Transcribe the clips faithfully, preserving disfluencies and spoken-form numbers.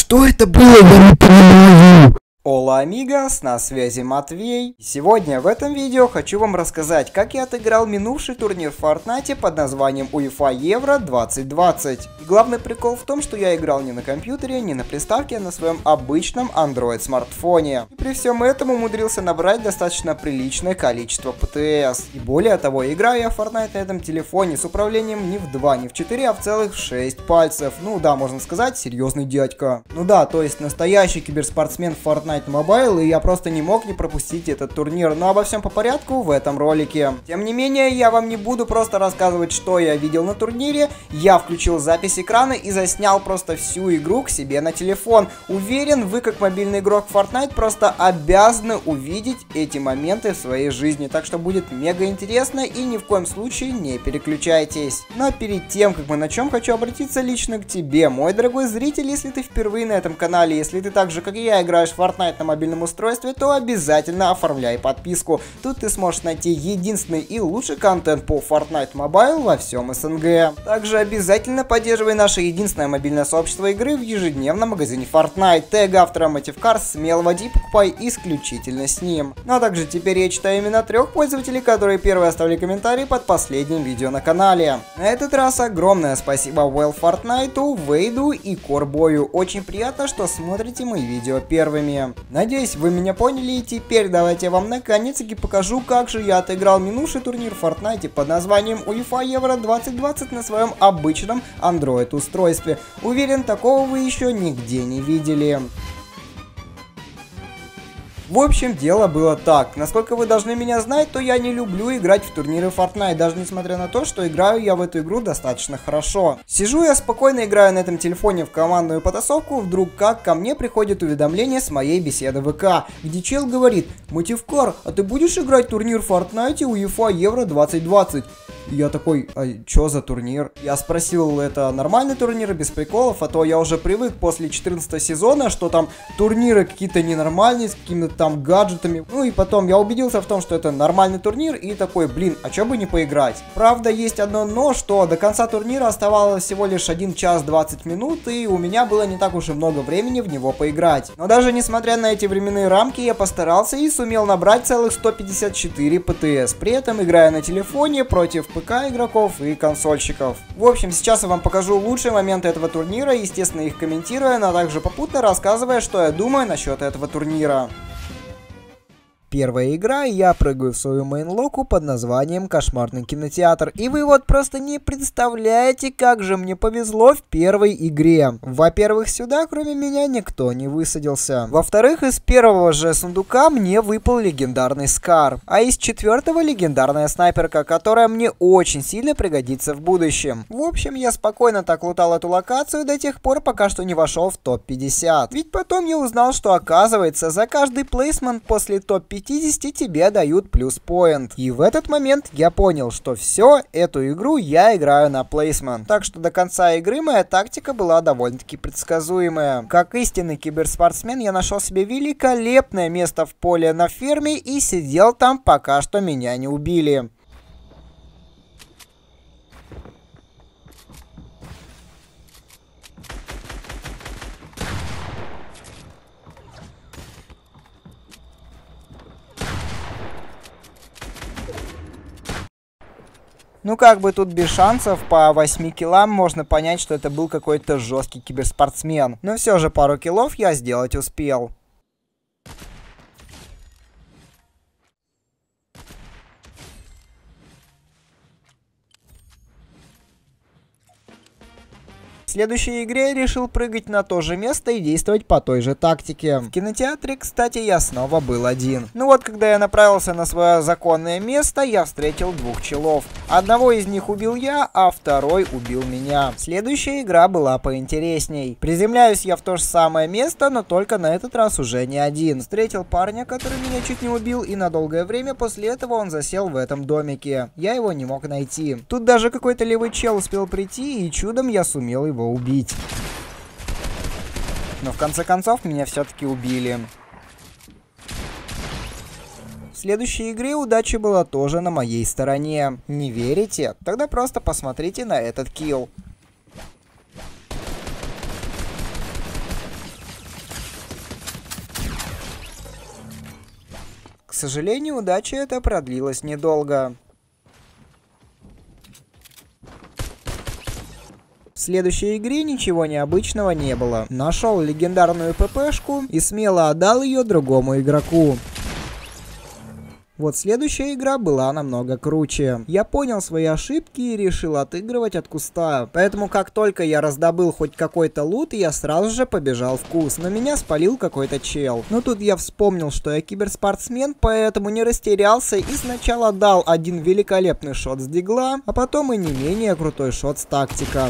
Что это было, я не понимаю. Ола амигос, на связи Матвей. Сегодня в этом видео хочу вам рассказать, как я отыграл минувший турнир в Fortnite под названием УЕФА Евро двадцать двадцать. И главный прикол в том, что я играл не на компьютере, не на приставке, а на своем обычном Android смартфоне. И при всем этом умудрился набрать достаточно приличное количество пэ тэ эс. И более того, играю я в Fortnite на этом телефоне с управлением не в два, не в четыре, а в целых шесть пальцев. Ну да, можно сказать, серьезный дядька. Ну да, то есть настоящий киберспортсмен в Fortnite Mobile, и я просто не мог не пропустить этот турнир, но обо всем по порядку в этом ролике. Тем не менее, я вам не буду просто рассказывать, что я видел на турнире, я включил запись экрана и заснял просто всю игру к себе на телефон. Уверен, вы как мобильный игрок в Fortnite просто обязаны увидеть эти моменты в своей жизни, так что будет мега интересно и ни в коем случае не переключайтесь. Но перед тем, как мы начнем, хочу обратиться лично к тебе, мой дорогой зритель, если ты впервые на этом канале, если ты так же, как и я, играешь в Fortnite на мобильном устройстве, то обязательно оформляй подписку. Тут ты сможешь найти единственный и лучший контент по Fortnite Mobile во всем эс эн гэ. Также обязательно поддерживай наше единственное мобильное сообщество игры в ежедневном магазине Fortnite. Тег автора Motivcars, смело вводи, покупай исключительно с ним. Ну а также теперь я читаю имена трех пользователей, которые первые оставили комментарий под последним видео на канале. На этот раз огромное спасибо Well Fortnite, Вейду и Корбою. Очень приятно, что смотрите мои видео первыми. Надеюсь, вы меня поняли, и теперь давайте я вам наконец-таки покажу, как же я отыграл минувший турнир в Fortnite под названием УЕФА Евро двадцать двадцать на своем обычном Android устройстве. Уверен, такого вы еще нигде не видели. В общем, дело было так. Насколько вы должны меня знать, то я не люблю играть в турниры Fortnite, даже несмотря на то, что играю я в эту игру достаточно хорошо. Сижу я спокойно, играю на этом телефоне в командную потасовку, вдруг как ко мне приходит уведомление с моей беседы в ВК, где чел говорит: «Мотивкар, а ты будешь играть турнир в Fortnite УЕФА Евро двадцать двадцать?» И я такой: а чё за турнир? Я спросил, это нормальный турнир, без приколов, а то я уже привык после четырнадцатого сезона, что там турниры какие-то ненормальные, с какими-то там гаджетами. Ну и потом я убедился в том, что это нормальный турнир, и такой: блин, а чё бы не поиграть? Правда, есть одно но, что до конца турнира оставалось всего лишь один час двадцать минут, и у меня было не так уж и много времени в него поиграть. Но даже несмотря на эти временные рамки, я постарался и сумел набрать целых сто пятьдесят четыре пэ тэ эс, при этом играя на телефоне против ПК игроков и консольщиков. В общем, сейчас я вам покажу лучшие моменты этого турнира, естественно их комментируя, но также попутно рассказывая, что я думаю насчет этого турнира. Первая игра, я прыгаю в свою мейнлоку под названием Кошмарный кинотеатр. И вы вот просто не представляете, как же мне повезло в первой игре. Во-первых, сюда кроме меня никто не высадился. Во-вторых, из первого же сундука мне выпал легендарный Скар. А из четвертого легендарная снайперка, которая мне очень сильно пригодится в будущем. В общем, я спокойно так лутал эту локацию до тех пор, пока что не вошел в топ пятьдесят. Ведь потом я узнал, что оказывается за каждый плейсмент после топ пятьдесят тебе дают плюс поинт. И в этот момент я понял, что все, эту игру я играю на плейсмент. Так что до конца игры моя тактика была довольно-таки предсказуемая. Как истинный киберспортсмен я нашел себе великолепное место в поле на ферме и сидел там, пока что меня не убили. Ну как бы тут без шансов, по восьми киллам можно понять, что это был какой-то жесткий киберспортсмен. Но все же пару киллов я сделать успел. В следующей игре я решил прыгать на то же место и действовать по той же тактике. В кинотеатре, кстати, я снова был один. Ну вот, когда я направился на свое законное место, я встретил двух челов. Одного из них убил я, а второй убил меня. Следующая игра была поинтересней. Приземляюсь я в то же самое место, но только на этот раз уже не один. Встретил парня, который меня чуть не убил, и на долгое время после этого он засел в этом домике. Я его не мог найти. Тут даже какой-то левый чел успел прийти, и чудом я сумел его убить. Но в конце концов меня все-таки убили. В следующей игре удача была тоже на моей стороне. Не верите? Тогда просто посмотрите на этот килл. сожалению, удача эта продлилась недолго. В следующей игре ничего необычного не было. Нашел легендарную ППшку и смело отдал ее другому игроку. Вот следующая игра была намного круче. Я понял свои ошибки и решил отыгрывать от куста. Поэтому как только я раздобыл хоть какой-то лут, я сразу же побежал в куст. Но меня спалил какой-то чел. Но тут я вспомнил, что я киберспортсмен, поэтому не растерялся и сначала дал один великолепный шот с дигла, а потом и не менее крутой шот с тактика.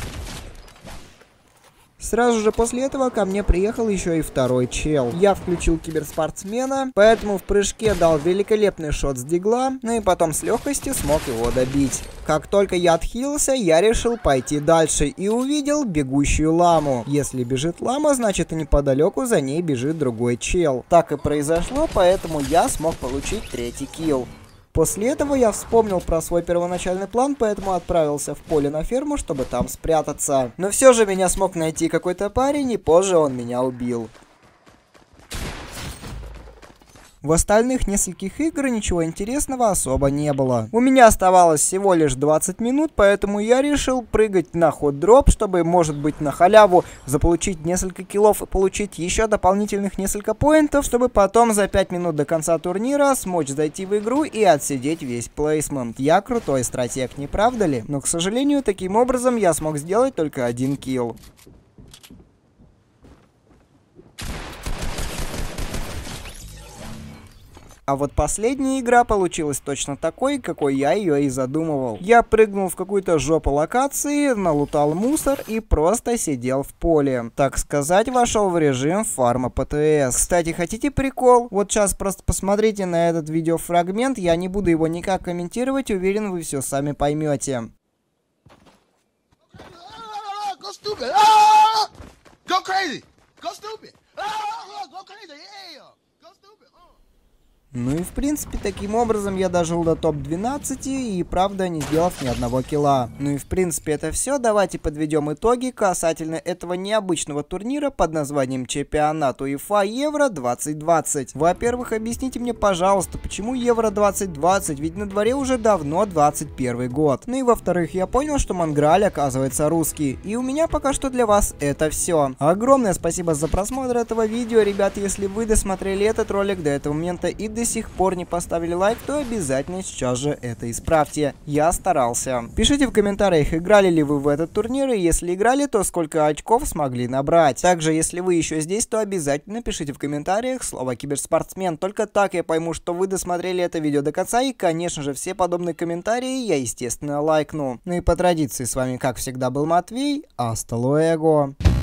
Сразу же после этого ко мне приехал еще и второй чел. Я включил киберспортсмена, поэтому в прыжке дал великолепный шот с дигла, ну и потом с легкостью смог его добить. Как только я отхилился, я решил пойти дальше и увидел бегущую ламу. Если бежит лама, значит и неподалеку за ней бежит другой чел. Так и произошло, поэтому я смог получить третий килл. После этого я вспомнил про свой первоначальный план, поэтому отправился в поле на ферму, чтобы там спрятаться. Но все же меня смог найти какой-то парень, и позже он меня убил. В остальных нескольких игр ничего интересного особо не было. У меня оставалось всего лишь двадцать минут, поэтому я решил прыгать на хот-дроп, чтобы, может быть, на халяву заполучить несколько киллов и получить еще дополнительных несколько поинтов, чтобы потом за пять минут до конца турнира смочь зайти в игру и отсидеть весь плейсмент. Я крутой стратег, не правда ли? Но, к сожалению, таким образом я смог сделать только один килл. А вот последняя игра получилась точно такой, какой я ее и задумывал. Я прыгнул в какую-то жопу локации, налутал мусор и просто сидел в поле. Так сказать, вошел в режим фарма ПТС. Кстати, хотите прикол? Вот сейчас просто посмотрите на этот видеофрагмент, я не буду его никак комментировать, уверен, вы все сами поймете. Ну и в принципе, таким образом я дожил до топ двенадцати и правда не сделав ни одного килла. Ну и в принципе это все. Давайте подведем итоги касательно этого необычного турнира под названием Чемпионат УЕФА Евро двадцать двадцать. Во-первых, объясните мне, пожалуйста, почему Евро двадцать двадцать, ведь на дворе уже давно двадцать первый год. Ну и во-вторых, я понял, что Манграль оказывается русский. И у меня пока что для вас это все. Огромное спасибо за просмотр этого видео, ребят. Если вы досмотрели этот ролик до этого момента и до сих пор не поставили лайк, то обязательно сейчас же это исправьте. Я старался. Пишите в комментариях, играли ли вы в этот турнир, и если играли, то сколько очков смогли набрать. Также, если вы еще здесь, то обязательно пишите в комментариях слово киберспортсмен. Только так я пойму, что вы досмотрели это видео до конца, и, конечно же, все подобные комментарии я, естественно, лайкну. Ну и по традиции, с вами, как всегда, был Матвей. Аста луэго.